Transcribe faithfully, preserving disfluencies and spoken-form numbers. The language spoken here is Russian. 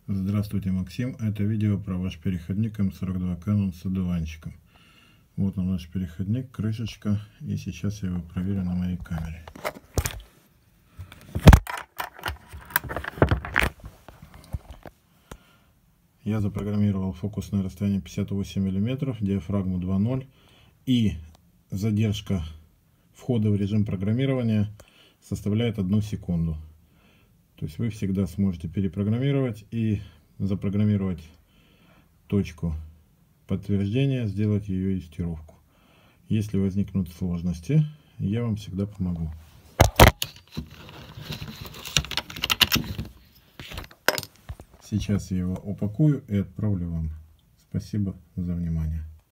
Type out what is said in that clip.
Здравствуйте, Максим. Это видео про ваш переходник эм сорок два Canon с одуванчиком. Вот он, наш переходник, крышечка. И сейчас я его проверю на моей камере. Я запрограммировал фокусное расстояние пятьдесят восемь миллиметров, диафрагму два ноль. И задержка входа в режим программирования составляет одну секунду. То есть вы всегда сможете перепрограммировать и запрограммировать точку подтверждения, сделать ее юстировку. Если возникнут сложности, я вам всегда помогу. Сейчас я его упакую и отправлю вам. Спасибо за внимание.